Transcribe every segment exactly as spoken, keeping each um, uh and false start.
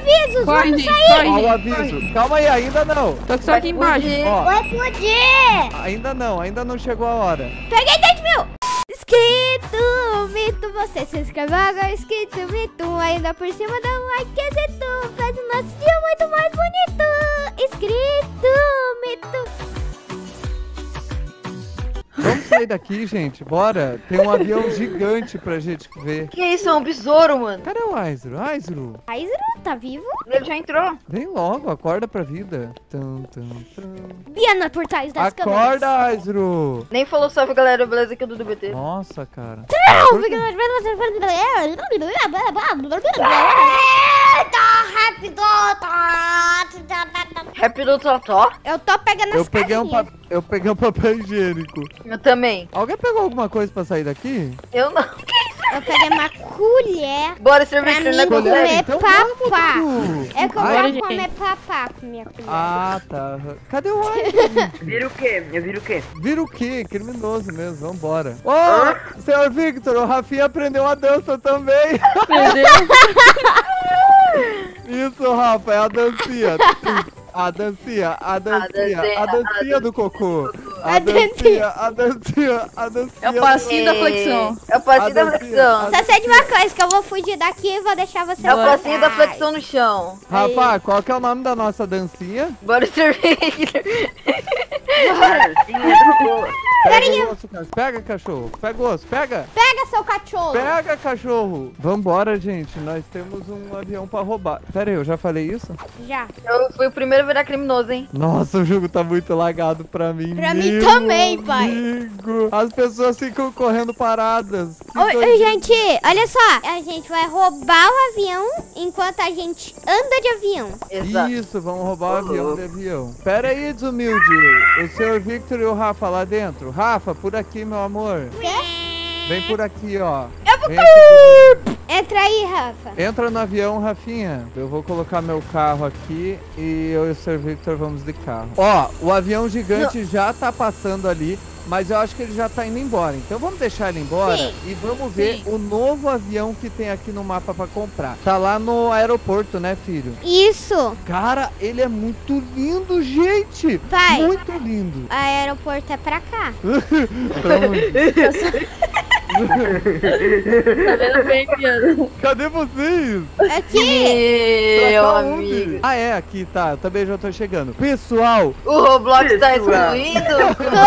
avisos, Corre, vamos gente, sair. corre. Ó o aviso. Calma aí, ainda não. Tô só aqui embaixo. Ó, Vai explodir. ainda não, ainda não chegou a hora. Peguei dez mil. Inscrito, Mito, você se inscreve agora, inscrito, Mito. Ainda por cima dá um like, que tu faz o nosso dia muito mais bonito. Inscrito, Mito. Vamos sair daqui, gente. Bora. Tem um avião gigante pra gente ver. Que isso? É um besouro, mano. Cadê o Aizro? Aizro, Aizro, tá vivo? Ele já entrou. vem logo, acorda pra vida. Tum, tum, tum. Biana por trás das câmeras. Acorda, Aizro. Nem falou salve, galera. Beleza aqui é o Dudu B T. Nossa, cara. Salve, galera. Rápido, rápido. Rap do Totó. Eu tô pegando Eu as peguei, um casinhas. pa... eu peguei um papel higiênico. Eu também. Alguém pegou alguma coisa pra sair daqui? Eu não. Eu peguei uma colher Bora, pra servir mim na comer colher. então papá. vamos, É que eu Ai, vou gente. comer papá com minha colher. Ah, tá. Cadê o Aizro? Vira o quê? Eu viro o quê? Vira o quê? Criminoso mesmo, vambora. Ô, senhor Victor, o Rafinha aprendeu a dança também. Meu Deus. Isso, Rafa, é a dancinha. A dancinha, a dancinha, a dancinha do cocô. A dancinha, a dancinha, a dancinha. É o passinho da flexão. É o passinho A da dancinha, flexão. a Só sei de uma coisa, que eu vou fugir daqui e vou deixar você É o lá passinho da atrás. flexão no chão. Rafa, qual que é o nome da nossa dancinha? Bora servir. Pega o osso, cachorro. Pega, cachorro. Pega o osso, pega. Pega, seu cachorro. Pega, cachorro. Vambora, gente. Nós temos um avião pra roubar. Pera aí, eu já falei isso? Já. Eu fui o primeiro a virar criminoso, hein? Nossa, o jogo tá muito lagado pra mim. Pra mim meu também, pai. amigo. As pessoas ficam correndo paradas. Que Oi, doideira. oi, gente, olha só. A gente vai roubar o avião enquanto a gente anda de avião. Exato. Isso, vamos roubar o Ô, avião louco. de avião. Pera aí, desumilde. O senhor Victor e o Rafa lá dentro. Rafa, por aqui, meu amor. Vem por aqui, ó. Vem aqui. Entra aí, Rafa. Entra no avião, Rafinha. Eu vou colocar meu carro aqui e eu e o senhor Victor vamos de carro. Ó, o avião gigante já tá passando ali, mas eu acho que ele já tá indo embora. Então vamos deixar ele embora Sim. e vamos ver o novo avião que tem aqui no mapa pra comprar. Tá lá no aeroporto, né, filho? Isso. Cara, ele é muito lindo, gente. Vai. Muito lindo. O aeroporto é pra cá. Tá vendo bem, piada? Cadê vocês? Aqui. Pra Meu cá amigo. onde? Ah, é, aqui, tá. Eu também já tô chegando. Pessoal, O Roblox tá excluindo.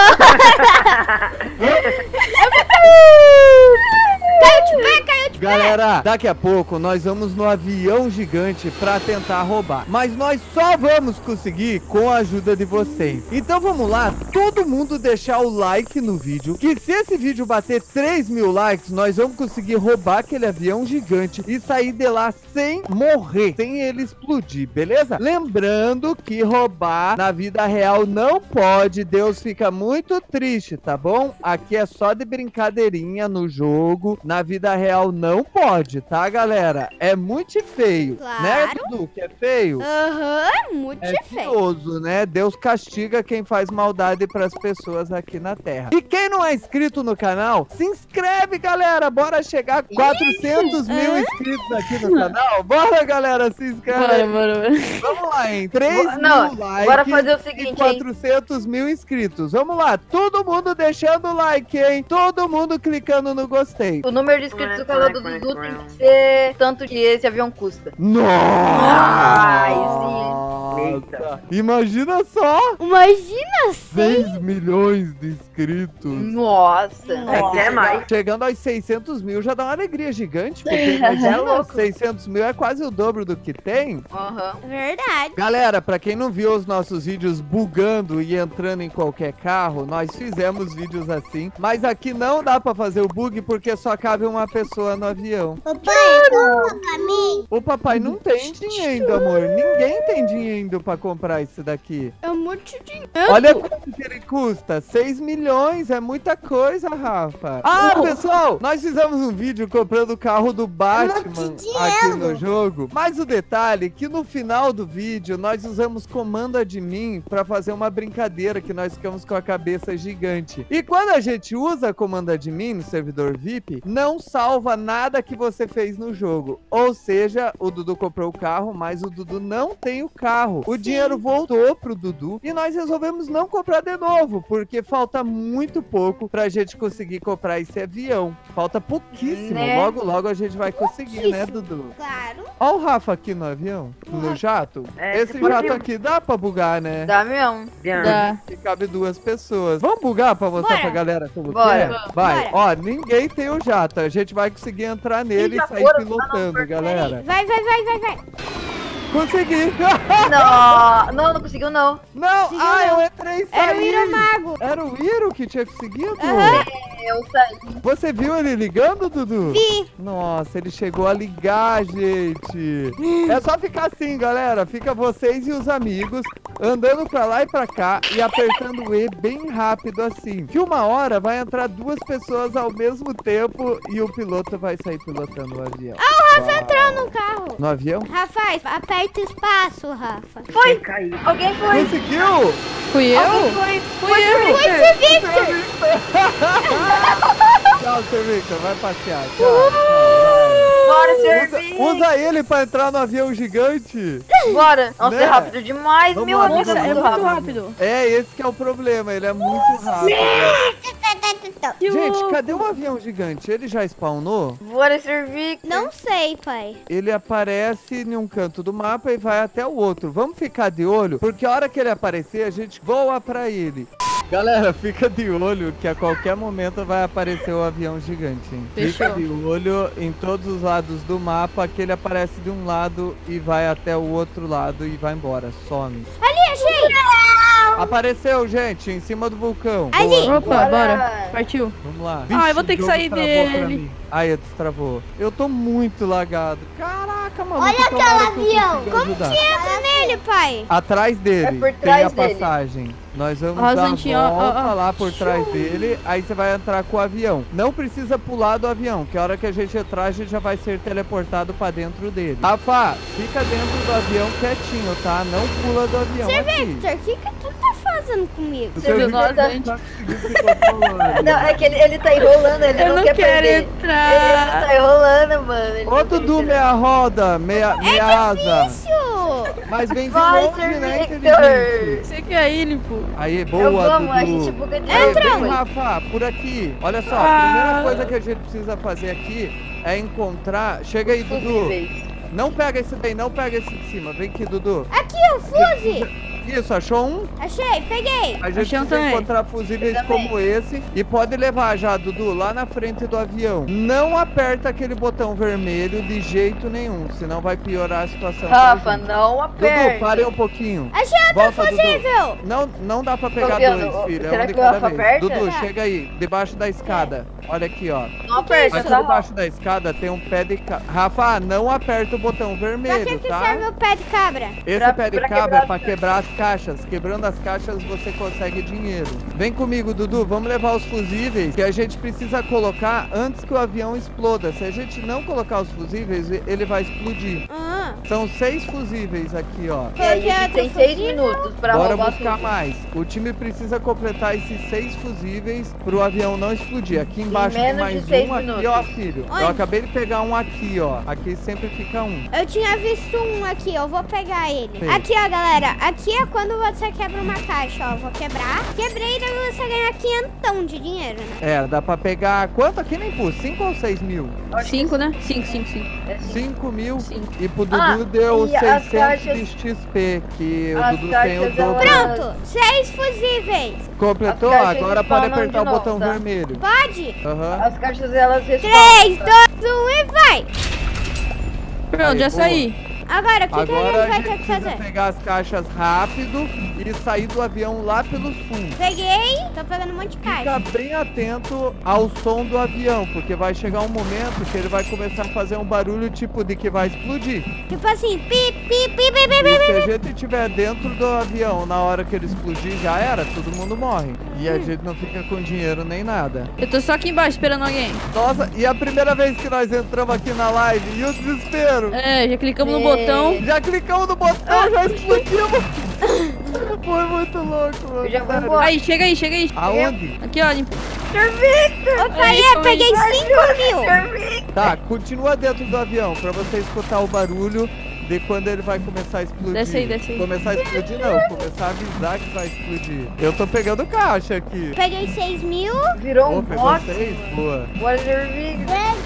Caiu de pé, caiu de pé. galera, daqui a pouco nós vamos no avião gigante pra tentar roubar. Mas nós só vamos conseguir com a ajuda de vocês. Então vamos lá, todo mundo deixar o like no vídeo. Que se esse vídeo bater três mil likes, nós vamos conseguir roubar aquele avião gigante e sair de lá sem morrer, sem ele explodir, beleza? Lembrando que roubar na vida real não pode. Deus fica muito triste, tá bom? Aqui é só de brincadeirinha no jogo. Na vida real não pode, tá, galera? É muito feio, Claro. né, Dudu? Que é feio? Aham, muito É feio. feioso, né? Deus castiga quem faz maldade pras pessoas aqui na Terra. E quem não é inscrito no canal, se inscreve, galera! Bora chegar a quatrocentos mil inscritos aqui no canal. Bora, galera, se inscreve. Bora, bora, bora. Vamos lá, hein? três Não, mil likes bora fazer o e seguinte, hein? quatrocentos mil inscritos. Vamos lá, todo mundo deixando o like, hein? Todo mundo clicando no gostei. O número de inscritos do canal do Dudu tem que ser tanto que esse avião custa. Nossa! Eita. Imagina só! Imagina seis milhões de inscritos. Nossa. Até mais. Chegando aos seiscentos mil já dá uma alegria gigante, porque imagina, seiscentos mil é quase o dobro do que tem. Aham. Verdade. Galera, pra quem não viu os nossos vídeos bugando e entrando em qualquer carro, nós fizemos vídeos assim, mas aqui não dá pra fazer o bug porque só cabe uma pessoa no avião. Papai, toma pra mim. O papai não tem dinheiro, amor. Ninguém tem dinheiro dinheiro pra comprar esse daqui. É muito dinheiro. Olha quanto que ele custa. seis milhões, é muita coisa, Rafa. Ah, pessoal, nós fizemos um vídeo comprando o carro do Batman aqui no jogo. Mas o detalhe é que no final do vídeo, nós usamos comando admin pra fazer uma brincadeira que nós ficamos com a cabeça gigante. E quando a gente usa comando admin no servidor V I P, não salva nada que você fez no jogo. Ou seja, o Dudu comprou o carro, mas o Dudu não tem o carro. O dinheiro voltou pro Dudu e nós resolvemos não comprar de novo, porque falta muito pouco pra gente conseguir comprar esse avião. Falta pouquíssimo. Né? Logo, logo a gente vai conseguir, né, Dudu? Claro. Ó o Rafa aqui no avião, no jato. É, Esse você pode- jato aqui dá pra bugar, né? Dá mesmo. Dá. Que cabe duas pessoas. Vamos bugar pra mostrar Bora. pra galera como Bora. que é? Vai. Bora. Ó, ninguém tem o jato. A gente vai conseguir entrar nele e já sair foram? pilotando, Ah, não, galera. Vai, vai, vai, vai, vai. Consegui. Não, não, não conseguiu não. Não, Conseguiu ah, não. eu entrei e Era o saí. Iro Mago. Era o Iro que tinha conseguido? Aham. Eu saí. Você viu ele ligando, Dudu? Vi. Nossa, ele chegou a ligar, gente. É só ficar assim, galera. Fica vocês e os amigos andando pra lá e pra cá e apertando o E bem rápido assim. Que uma hora vai entrar duas pessoas ao mesmo tempo e o piloto vai sair pilotando o avião. Ah, o Rafa Uau. entrou no carro. No avião? Rafa, aperta o espaço, Rafa. Foi. Alguém foi. Conseguiu? Fui Alguém eu? foi. Fui eu. Foi esse Victor. Tchau, seu Victor. Vai passear. Tchau. tchau. Bora, Usa, servir. usa ele pra entrar no avião gigante. Bora. Nossa, Né? é rápido demais, Vamos meu lá, amigo. Nossa, é muito rápido. É, esse que é o problema. Ele é muito rápido. Gente, cadê o avião gigante? Ele já spawnou? Bora servir. Não sei, pai. Ele aparece em um canto do mapa e vai até o outro. Vamos ficar de olho, porque a hora que ele aparecer, a gente voa pra ele. Galera, fica de olho que a qualquer momento vai aparecer o avião gigante, hein? Fica Fechou. de olho em todos os lados do mapa, que ele aparece de um lado e vai até o outro lado e vai embora, some. Ali, achei. Apareceu, gente, em cima do vulcão. Ali. Boa, Opa, bora. Partiu. vamos lá. Ah, eu vou ter que o jogo sair travou pra dele. mim. Aí, destravou. Eu tô muito lagado. Caraca, maluco. Olha tomara aquele que eu avião. consiga ajudar. Entra nele, pai. Atrás dele, É por tem trás a dele. passagem. Nós vamos Ó, dar a Zantinho, ó, volta ó, ó. lá por trás dele, aí você vai entrar com o avião. Não precisa pular do avião, que a hora que a gente entrar, a gente já vai ser teleportado pra dentro dele. Rafa, fica dentro do avião quietinho, tá? Não pula do avião Seu aqui. Victor, o que que tu tá fazendo comigo? O Você seu viu Victor nós, não gente? tá conseguindo se controlar. Não, é que ele, ele tá enrolando, ele Eu não, não quer quero perder. Ele, ele entrar. tá enrolando, mano. Ele Ô, não Dudu, quer meia roda, meia, meia asa. Isso. Mas vem de Vai, longe, né, Sir inteligente? Você que é ele, pô. Aí, Eu boa, vamos, a Dudu. gente buga de Aí, novo. vem, Rafa, por aqui. Olha só, a Ah. primeira coisa que a gente precisa fazer aqui é encontrar... Chega aí, Dudu. Fusíveis. Não pega esse daí, não pega esse de cima. Vem aqui, Dudu. Aqui, o Fuse. Isso, achou um? Achei, peguei. A gente Achei um precisa também. encontrar fusíveis Eu também. como esse. E pode levar já, Dudu, lá na frente do avião. Não aperta aquele botão vermelho de jeito nenhum, senão vai piorar a situação. pra Rafa, gente. não aperta. Dudu, pare um pouquinho. Achei outro Volta, Dudu. fusível. Não, não dá pra pegar vendo? dois, filho. É Será um de que o cada Rafa vez. aperta? Dudu, Tá. chega aí, debaixo da escada. Olha aqui, ó. Não aperta, Aqui tá? debaixo da escada tem um pé de cabra. Rafa, não aperta o botão Pra vermelho, que que tá? serve o pé de cabra? Esse Pra- pé de pra cabra quebrar é pra quebrar as caixas. Quebrando as caixas, você consegue dinheiro. Vem comigo, Dudu. Vamos levar os fusíveis que a gente precisa colocar antes que o avião exploda. Se a gente não colocar os fusíveis, ele vai explodir. Ah, São seis fusíveis aqui, ó. E aí, a gente tem seis fusível? minutos pra Bora roubar buscar tudo. mais. O time precisa completar esses seis fusíveis pro avião não explodir. Aqui embaixo tem menos mais de seis um aqui, minutos. ó, filho. Onde? Eu acabei de pegar um aqui, ó. Aqui sempre fica um. eu tinha visto um aqui, eu vou pegar ele. Sei. Aqui, ó, galera. Aqui é quando você quebra uma caixa, ó. Vou quebrar. Quebrei, daí você ganha quinhentão de dinheiro, né? É, dá pra pegar... Quanto aqui nem pus? Cinco ou seis mil? Cinco, né? Cinco, cinco, cinco. É cinco. Cinco mil. Cinco. E pro Dudu Ah, deu e as seiscentos caixas- de X P, que o as Dudu tem o caixas, dobro. elas- Pronto, seis fusíveis. Completou? as caixas Agora pode spawnam apertar o de novo, botão tá? vermelho. Pode? Aham. As caixas, elas respawnam. Três, dois, um e vai. Pronto, já Aí, boa. saí. Agora, o que, que a Agora gente a vai gente ter que precisa fazer? pegar as caixas rápido e sair do avião lá pelos fundos. Peguei, tô pegando um monte de Fica caixa. bem atento ao som do avião, porque vai chegar um momento que ele vai começar a fazer um barulho tipo de que vai explodir. Tipo assim, pi, pi, pi, pi, pi, E pi, se a pi. gente estiver dentro do avião na hora que ele explodir, já era, todo mundo morre. E a gente não fica com dinheiro nem nada. Eu tô só aqui embaixo esperando alguém. Nossa, e a primeira vez que nós entramos aqui na live, e o desespero? É, já clicamos no É. botão. Já clicamos no botão, já explodimos. Foi muito louco, mano. Eu já vou sério. embora. Aí, chega aí, chega aí. Aonde? Aqui, ó. limpa. Opa, Aí, aí, calma peguei aí. cinco mil. Tá, continua dentro do avião pra você escutar o barulho de quando ele vai começar a explodir. Desce aí, desce aí. Começar a explodir não, começar a avisar que vai explodir. Eu tô pegando caixa aqui. Peguei seis mil. Virou Ô, um pegou box. seis? Boa. What is your big?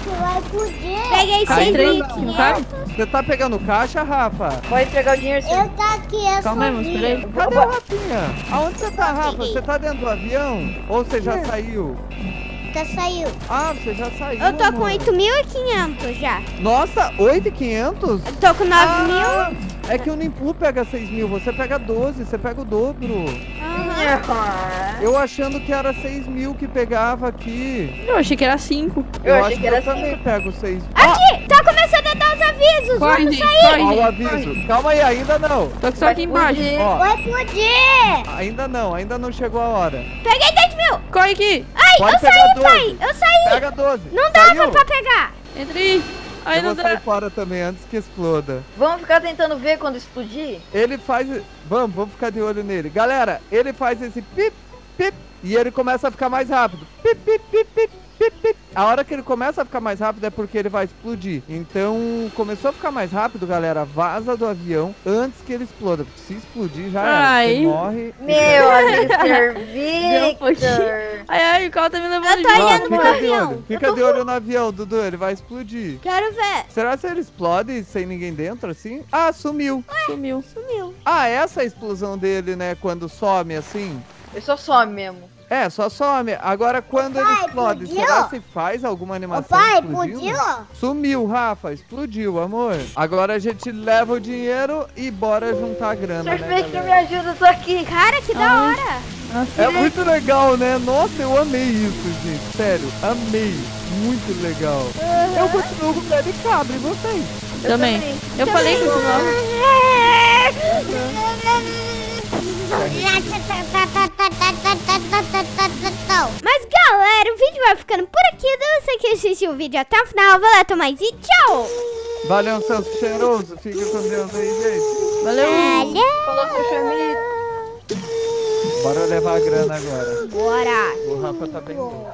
Peguei Aí, seis três, mil não quinhentos. cabe? Você tá pegando caixa, Rafa? Pode entregar o dinheiro sim. Eu tá aqui, eu Calma aí, sou moço, peraí. vivo. Cadê o Rafinha? Aonde você tá, Rafa? Você tá dentro do avião? Ou você já saiu? Tá saiu. Ah, você já saiu. Eu tô com amor. oito mil e quinhentos já. Nossa, oito mil e quinhentos? Eu tô com nove Ah, mil. é que o Nimpu pega seis mil, você pega doze, você pega o dobro. Aham. Eu achando que era seis mil que pegava aqui. Eu achei que era cinco. Eu achei acho que era eu também pego seis. Aqui, tá começando a dar os avisos. Corre, Vamos gente, sair. corre, Ó, o gente, aviso. corre. Calma aí, ainda não. Tô só Vai aqui embaixo. explodir. Ó, Vai explodir. ainda não, ainda não chegou a hora. Peguei dez mil. Corre aqui. Ai, Pode eu pegar saí, doze. pai. Eu saí. Pega doze. Não dava Saiu? pra pegar. Entra aí. Aí Eu não vou sair dá. fora também antes que exploda. Vamos ficar tentando ver quando explodir? Ele faz. Vamos, vamos ficar de olho nele. Galera, ele faz esse pip, pip, e ele começa a ficar mais rápido. Pip, pip, pip, pip, pip, pip. A hora que ele começa a ficar mais rápido é porque ele vai explodir. Então, começou a ficar mais rápido, galera. Vaza do avião antes que ele exploda. Porque se explodir, já era. Ai. Você morre. Meu, mister Deu um pouquinho. Victor. Ai, ai, o carro tá me levando Eu tô junto. Ó, olhando pro fica de avião. olho. Eu Fica tô de olho no avião, Dudu. Ele vai explodir. Quero ver. Será que ele explode sem ninguém dentro, assim? Ah, sumiu. Sumiu. Sumiu. Ah, essa é a explosão dele, né? Quando some assim. Eu só some mesmo. É, só some. Agora, quando ele Pai, explode, explodiu? será que faz alguma Ô animação pai, explodindo? explodiu? Sumiu, Rafa. Explodiu, amor. Agora a gente leva o dinheiro e bora juntar a grana, mister né, Victor, me galera? ajuda, eu tô aqui. Cara, que da Ai. hora. É muito legal, né? Nossa, eu amei isso, gente. Sério, amei. Muito legal. Eu continuo com o pé de cabra, e vocês? Também. também. Eu falei que eu Mas galera, o vídeo vai ficando por aqui. Não sei que assistiu o vídeo até o final. Vai lá, Tomás, e tchau. Valeu, seus cheirosos. Fica com Deus aí, gente. Valeu. Falou, seu chamito. Bora levar a grana agora. Bora. O Rafa tá bem louco.